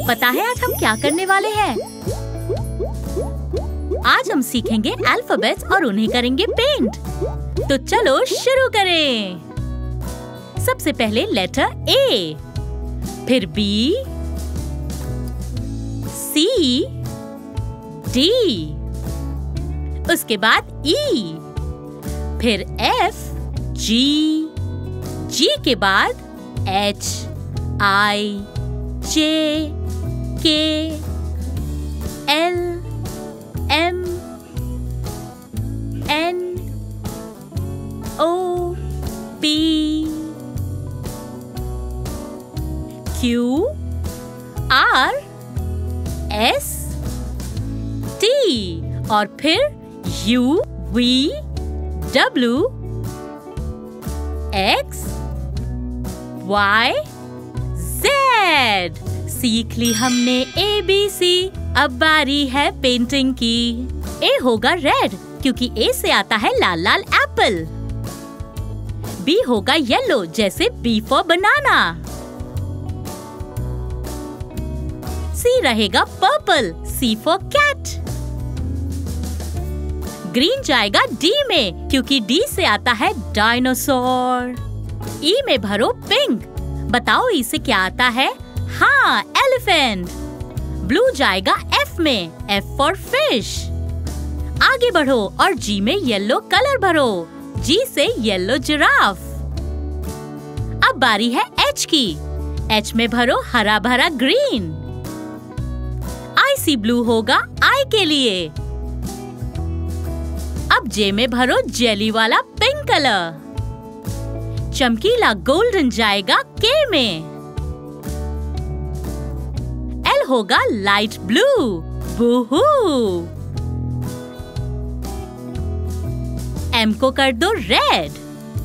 पता है आज हम क्या करने वाले हैं? आज हम सीखेंगे अल्फाबेट्स और उन्हें करेंगे पेंट। तो चलो शुरू करें। सबसे पहले लेटर ए, फिर बी, सी, डी, उसके बाद ई, फिर एफ, जी, जी के बाद H, I, J, K, L, M, N, O, P, Q, R, S, T और फिर U, V, W, X, Y, Z. सीख ली हमने ABC। अब बारी है पेंटिंग की। ए होगा रेड क्योंकि ए से आता है लाल लाल एप्पल। बी होगा येलो जैसे बी फॉर बनाना। सी रहेगा purple, C for cat. Green जाएगा डी में क्योंकि डी से आता है डायनासोर। ई में भरो पिंक। बताओ ई से क्या आता है? हाँ, एलिफेंट। ब्लू जाएगा एफ में, एफ फॉर फिश। आगे बढ़ो और जी में येलो कलर भरो, जी से येलो जिराफ। अब बारी है एच की। एच में भरो हरा भरा ग्रीन। आईसी ब्लू होगा आई के लिए। अब जे में भरो जेली वाला पिंक कलर। चमकीला गोल्डन जाएगा के में। एल होगा लाइट ब्लू, बूहू। एम को कर दो रेड।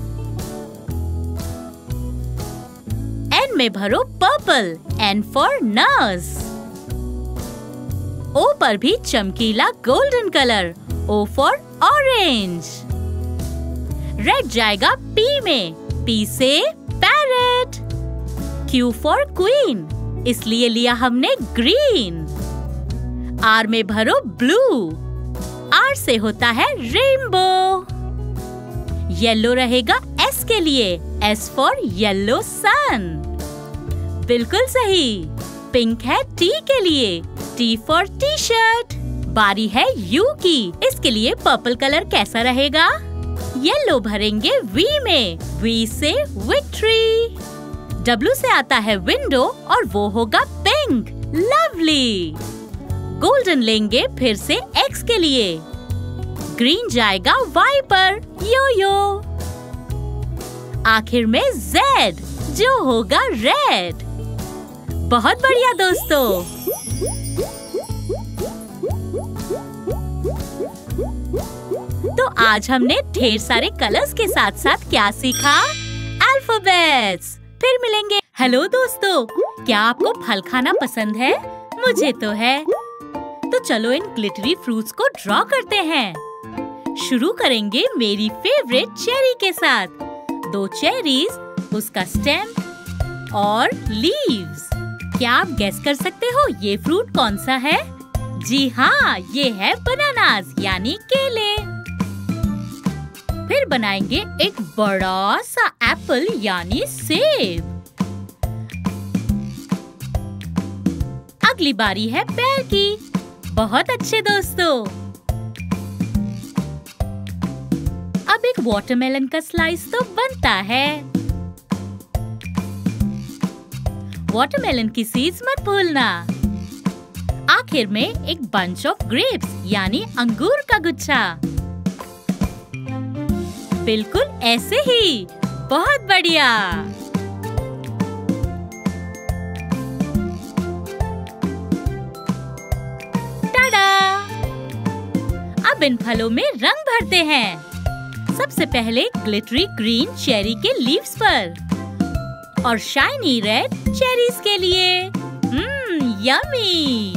एन में भरो purple, N for nurse. O पर भी चमकीला golden colour, O for orange. Red जाएगा पी में, पी से पैरेट। क्यू फॉर क्वीन, इसलिए लिया हमने ग्रीन। आर में भरो ब्लू, आर से होता है रेनबो। येलो रहेगा एस के लिए, एस फॉर येलो सन। बिल्कुल सही। पिंक है टी के लिए, टी फॉर टी शर्ट। बारी है यू की। इसके लिए पर्पल कलर कैसा रहेगा? येलो भरेंगे वी में, वी से विक्ट्री। डब्ल्यू से आता है विंडो और वो होगा पिंक, लवली। गोल्डन लेंगे फिर से एक्स के लिए। ग्रीन जाएगा वाई पर, यो यो। आखिर में जेड जो होगा रेड। बहुत बढ़िया दोस्तों। तो आज हमने ढेर सारे कलर्स के साथ साथ क्या सीखा? अल्फाबेट्स। फिर मिलेंगे। हेलो दोस्तों, क्या आपको फल खाना पसंद है? मुझे तो है। तो चलो इन ग्लिटरी फ्रूट्स को ड्रॉ करते हैं। शुरू करेंगे मेरी फेवरेट चेरी के साथ। 2 चेरीज, उसका स्टेम और लीव्स। क्या आप गेस कर सकते हो ये फ्रूट कौन सा है? जी हाँ, ये है बनानास यानी केले। फिर बनाएंगे एक बड़ा सा एप्पल यानी सेब। अगली बारी है पैर की। बहुत अच्छे दोस्तों। अब एक वाटरमेलन का स्लाइस तो बनता है। वाटरमेलन की सीड्स मत भूलना। आखिर में एक बंच ऑफ ग्रेप्स यानी अंगूर का गुच्छा। बिल्कुल ऐसे ही। बहुत बढ़िया। टाडा! अब इन फलों में रंग भरते हैं। सबसे पहले ग्लिटरी ग्रीन चेरी के लीव्स पर और शाइनी रेड चेरीज के लिए। यम्मी!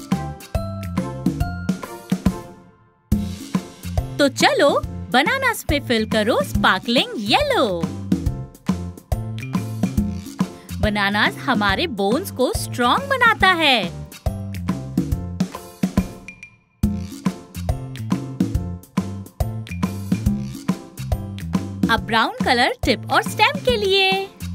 तो चलो बनानास में फिल करो स्पार्कलिंग येलो। बनानास हमारे बोन्स को स्ट्रॉन्ग बनाता है। अब ब्राउन कलर टिप और स्टेम के लिए।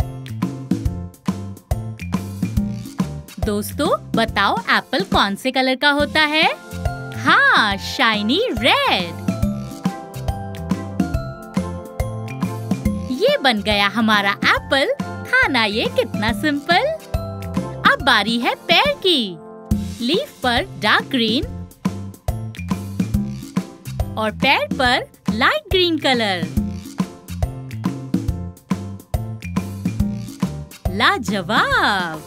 दोस्तों बताओ एप्पल कौन से कलर का होता है? हाँ, शाइनी रेड। ये बन गया हमारा एप्पल। था ना ये कितना सिंपल। अब बारी है पेड़ की। लीफ पर डार्क ग्रीन और पेड़ पर लाइट ग्रीन कलर। लाजवाब।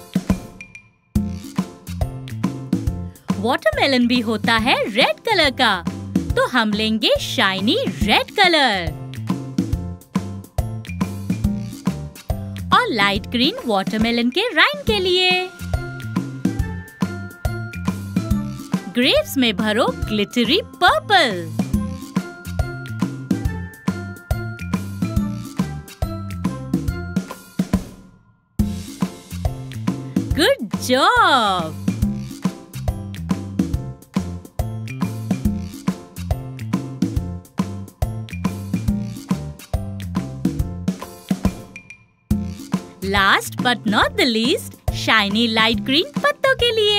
वाटरमेलन भी होता है रेड कलर का, तो हम लेंगे शाइनी रेड कलर। और लाइट ग्रीन वाटरमेलन के राइन के लिए। ग्रेप्स में भरो glittery purple. Good job. Last but not the least, shiny light green पत्तों के लिए।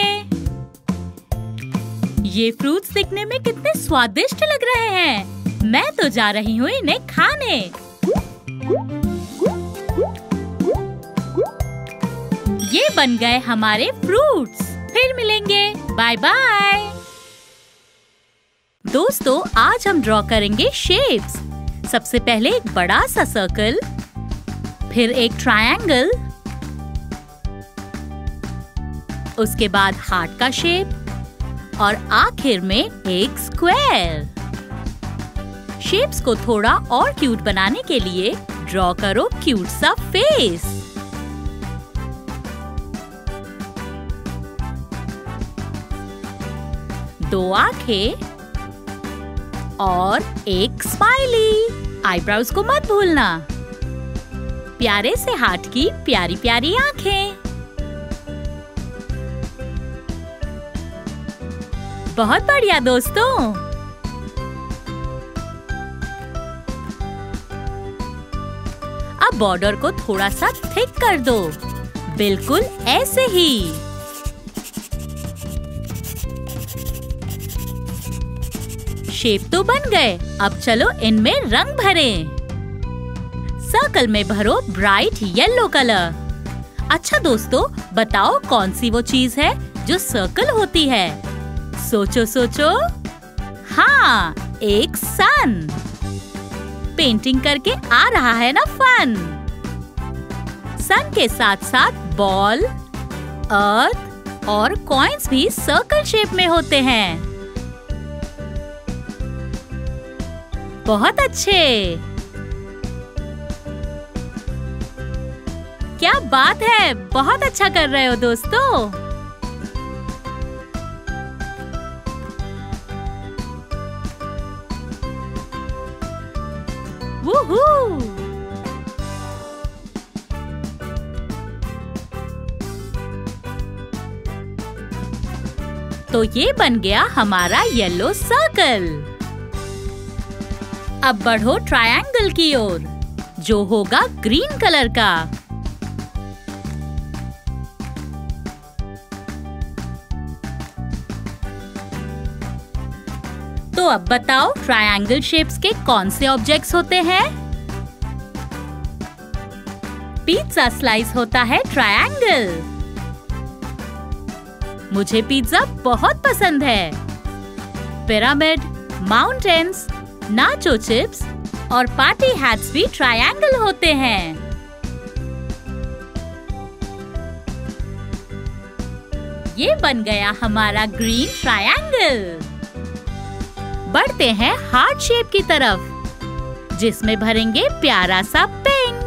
ये फ्रूट्स दिखने में कितने स्वादिष्ट लग रहे हैं। मैं तो जा रही हूँ इन्हें खाने। ये बन गए हमारे फ्रूट्स। फिर मिलेंगे। Bye bye. दोस्तों आज हम ड्रॉ करेंगे शेप्स। सबसे पहले एक बड़ा सा सर्कल, फिर एक ट्रायंगल, उसके बाद हार्ट का शेप और आखिर में एक स्क्वायर। शेप्स को थोड़ा और क्यूट बनाने के लिए ड्रॉ करो क्यूट सा फेस। दो आंखें और एक स्माइली। आईब्रोज को मत भूलना। प्यारे से हार्ट की प्यारी प्यारी आंखें। बहुत बढ़िया दोस्तों। अब बॉर्डर को थोड़ा सा थिक कर दो, बिल्कुल ऐसे ही। शेप तो बन गए। अब चलो इनमें रंग भरें। सर्कल में भरो ब्राइट येलो कलर। अच्छा दोस्तों बताओ कौन सी वो चीज है जो सर्कल होती है? सोचो सोचो। हाँ, एक सन। पेंटिंग करके आ रहा है ना फन। सन के साथ साथ बॉल, अर्थ और कॉइन्स भी सर्कल शेप में होते हैं। बहुत अच्छे। क्या बात है, बहुत अच्छा कर रहे हो दोस्तों। वूहू! तो ये बन गया हमारा येलो सर्कल। अब बढ़ो ट्रायंगल की ओर, जो होगा ग्रीन कलर का। तो अब बताओ ट्रायंगल शेप्स के कौन से ऑब्जेक्ट्स होते हैं? पिज्जा स्लाइस होता है ट्रायंगल। मुझे पिज्जा बहुत पसंद है। पिरामिड, माउंटेन्स, नाचो चिप्स और पार्टी हैट्स भी ट्रायंगल होते हैं। ये बन गया हमारा ग्रीन ट्रायंगल। बढ़ते हैं हार्ट शेप की तरफ, जिसमें भरेंगे प्यारा सा पिंक।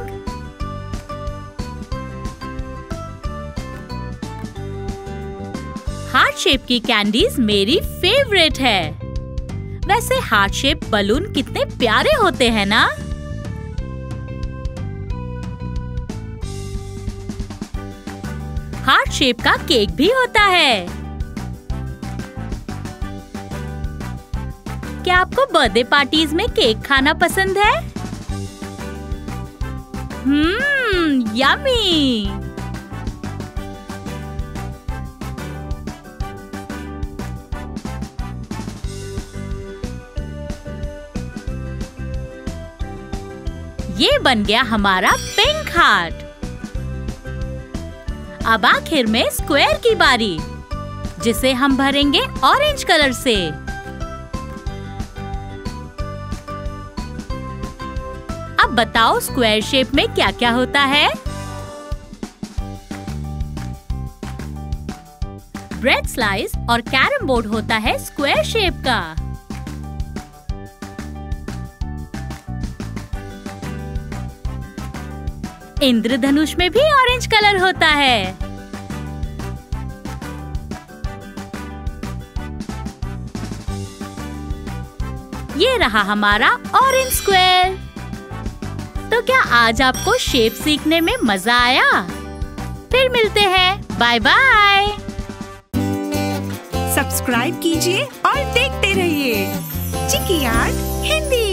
हार्ट शेप की कैंडीज मेरी फेवरेट है। वैसे हार्ट शेप बलून कितने प्यारे होते हैं ना? हार्ट शेप का केक भी होता है। क्या आपको बर्थडे पार्टीज में केक खाना पसंद है? यम्मी! ये बन गया हमारा पिंक हार्ट। अब आखिर में स्क्वायर की बारी, जिसे हम भरेंगे ऑरेंज कलर से। अब बताओ स्क्वायर शेप में क्या क्या होता है? ब्रेड स्लाइस और कैरम बोर्ड होता है स्क्वायर शेप का। इंद्रधनुष में भी ऑरेंज कलर होता है। ये रहा हमारा ऑरेंज स्क्वायर। तो क्या आज आपको शेप सीखने में मजा आया? फिर मिलते हैं। Bye bye. सब्सक्राइब कीजिए और देखते रहिए चिकी आर्ट हिंदी।